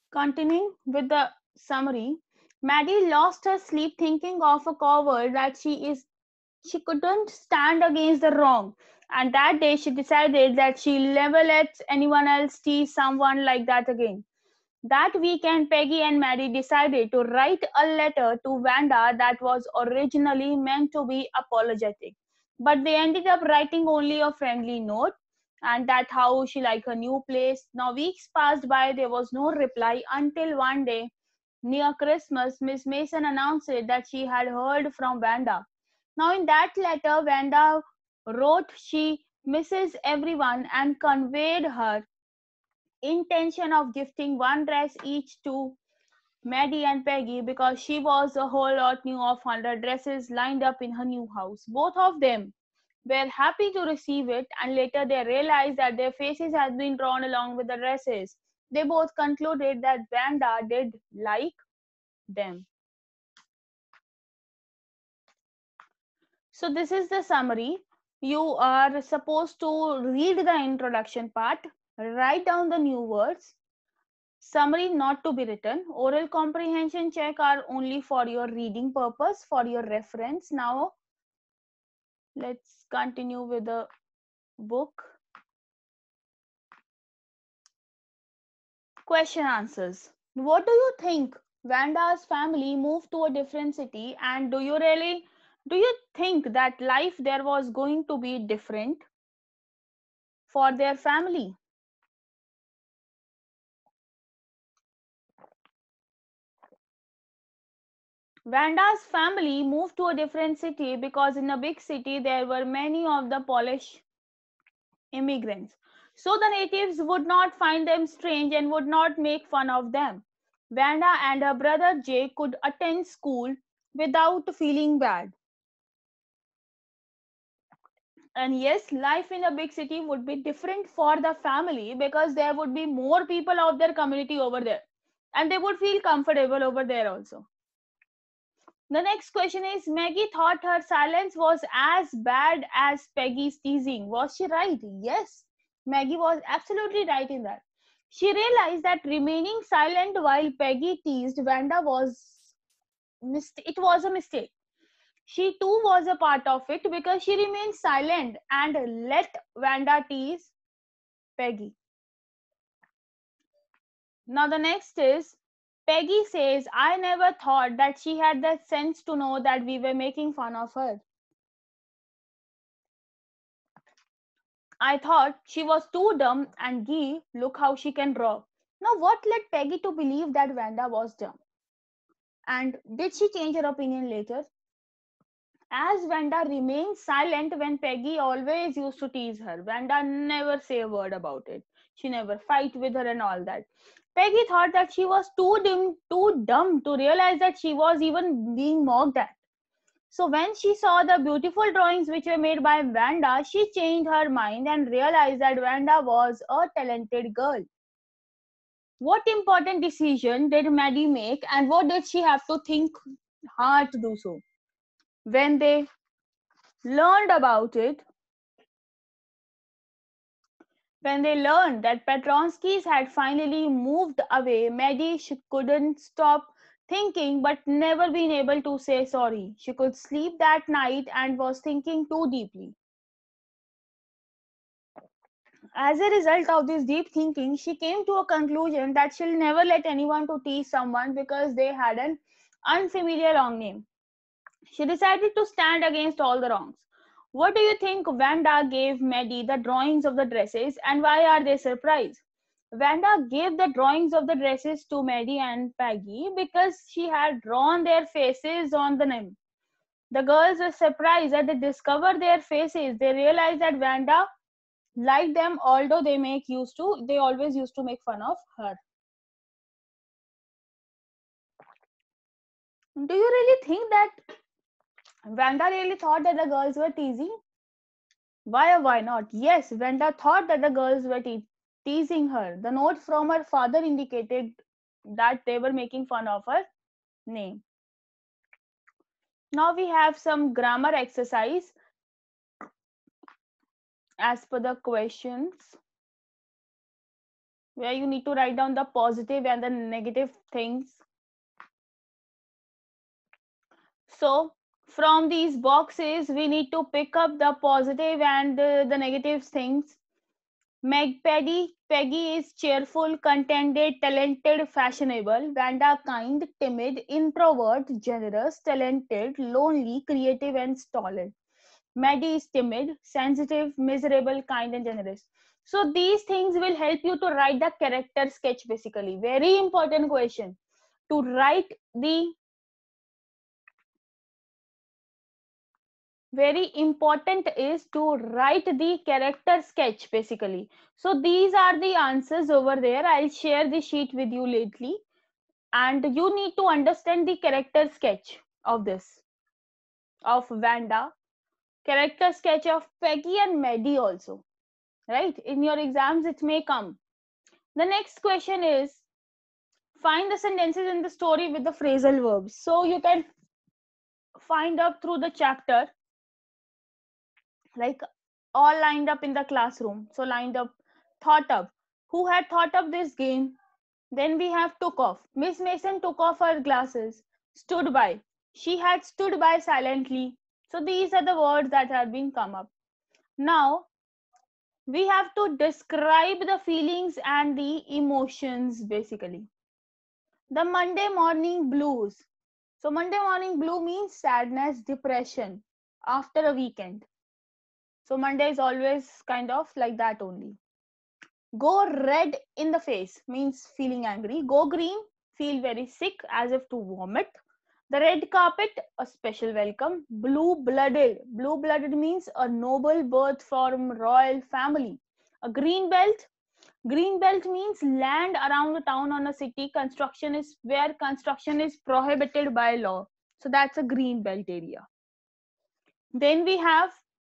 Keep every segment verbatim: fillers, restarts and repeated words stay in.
Continuing with the summary, Maddie lost her sleep thinking of a coward that she is she couldn't stand against the wrong. And that day she decided that she'll never let anyone else tease someone like that again. That weekend, Peggy and Mary decided to write a letter to Wanda that was originally meant to be apologetic. But they ended up writing only a friendly note, and that how she liked her new place. Now, weeks passed by, there was no reply until one day, near Christmas, Miss Mason announced that she had heard from Wanda. Now, in that letter, Wanda wrote she misses everyone and conveyed her intention of gifting one dress each to Maddie and Peggy because she was a whole lot new of one hundred dresses lined up in her new house. Both of them were happy to receive it, and later they realized that their faces had been drawn along with the dresses. They both concluded that Vanda did like them. So, this is the summary. You are supposed to read the introduction part, write down the new words. Summary not to be written. Oral comprehension check are only for your reading purpose, for your reference. Now, let's continue with the book. Question answers. What do you think? Vanda's family moved to a different city, and do you really do you think that life there was going to be different for their family? Vanda's family moved to a different city because in a big city there were many of the Polish immigrants. So the natives would not find them strange and would not make fun of them. Vanda and her brother Jay could attend school without feeling bad. And yes, life in a big city would be different for the family because there would be more people of their community over there. And they would feel comfortable over there also. The next question is Maggie thought her silence was as bad as Peggy's teasing. Was she right? Yes, Maggie was absolutely right in that. She realized that remaining silent while Peggy teased Vanda was mist- it was a mistake. She too was a part of it because she remained silent and let Vanda tease Peggy. Now the next is Peggy says, I never thought that she had the sense to know that we were making fun of her. I thought she was too dumb, and gee, look how she can draw. Now, what led Peggy to believe that Vanda was dumb? And did she change her opinion later? As Vanda remained silent when Peggy always used to tease her, Vanda never say a word about it. She never fight with her and all that. Peggy thought that she was too dim, too dumb to realize that she was even being mocked at. So when she saw the beautiful drawings which were made by Vanda, she changed her mind and realized that Vanda was a talented girl. What important decision did Maddie make and what did she have to think hard to do so? When they learned about it, when they learned that Petronskis had finally moved away, Maddie she couldn't stop thinking but never been able to say sorry. She could sleep that night and was thinking too deeply. As a result of this deep thinking, she came to a conclusion that she'll never let anyone to tease someone because they had an unfamiliar long name. She decided to stand against all the wrongs. What do you think Vanda gave Maddie the drawings of the dresses and why are they surprised? Vanda gave the drawings of the dresses to Maddie and Peggy because she had drawn their faces on the name. The girls were surprised that they discovered their faces. They realized that Vanda like them, although they make used to they always used to make fun of her. Do you really think that Vanda really thought that the girls were teasing? Why or why not? Yes, Vanda thought that the girls were te- teasing her. The note from her father indicated that they were making fun of her name. Now we have some grammar exercise as per the questions. where you need to write down the positive and the negative things. So from these boxes, we need to pick up the positive and the, the negative things. Meg Peggy, Peggy is cheerful, contented, talented, fashionable. Vanda kind, timid, introvert, generous, talented, lonely, creative, and stolid. Maddie is timid, sensitive, miserable, kind, and generous. So these things will help you to write the character sketch basically. Very important question. To write the very important is to write the character sketch basically. So these are the answers over there. I'll share the sheet with you lately, and you need to understand the character sketch of this, of Vanda, character sketch of Peggy and Maddie also, right? In your exams it may come. The next question is, find the sentences in the story with the phrasal verbs. So you can find up through the chapter, like all lined up in the classroom. So lined up, thought up. Who had thought up this game? Then we have took off. Miss Mason took off her glasses. Stood by. She had stood by silently. So these are the words that have been come up. Now we have to describe the feelings and the emotions basically. The Monday morning blues. So Monday morning blue means sadness, depression after a weekend. So Monday is always kind of like that only. Go red in the face means feeling angry. Go green, feel very sick as if to vomit. The red carpet, a special welcome. Blue blooded. Blue blooded means a noble birth from royal family. A green belt. Green belt means land around the town on a city. Construction is where construction is prohibited by law. So that's a green belt area. Then we have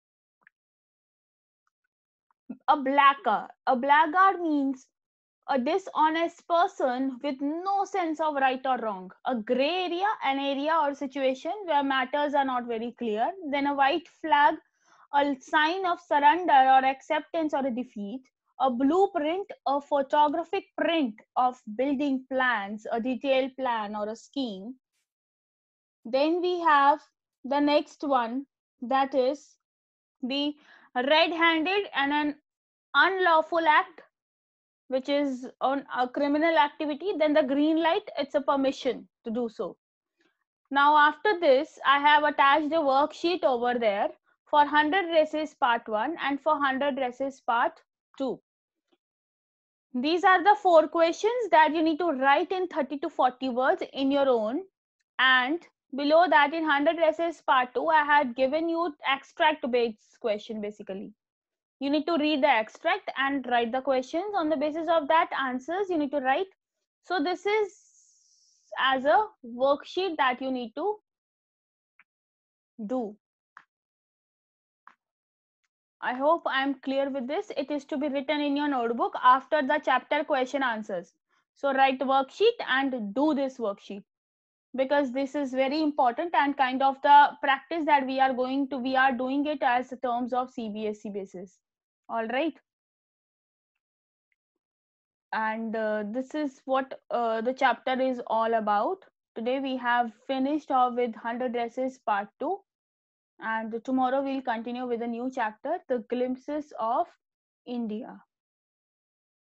a blackguard. A blackguard means a dishonest person with no sense of right or wrong. A gray area, an area or situation where matters are not very clear. Then a white flag, a sign of surrender or acceptance or a defeat. A blueprint, a photographic print of building plans, a detailed plan or a scheme. Then we have the next one, that is the red-handed and an unlawful act, which is on a criminal activity. Then the green light, it's a permission to do so. Now after this, I have attached a worksheet over there for one hundred races part one and for one hundred races part two. These are the four questions that you need to write in thirty to forty words in your own. And below that, in one hundred races part two, I had given you extract based question basically. You need to read the extract and write the questions. On the basis of that answers you need to write. So this is as a worksheet that you need to do. I hope I am clear with this. It is to be written in your notebook after the chapter question answers. So write the worksheet and do this worksheet, because this is very important and kind of the practice that we are going to, we are doing it as terms of C B S E basis. All right. And uh, this is what uh, the chapter is all about. Today we have finished off with one hundred races part two, and tomorrow we'll continue with a new chapter, the glimpses of India.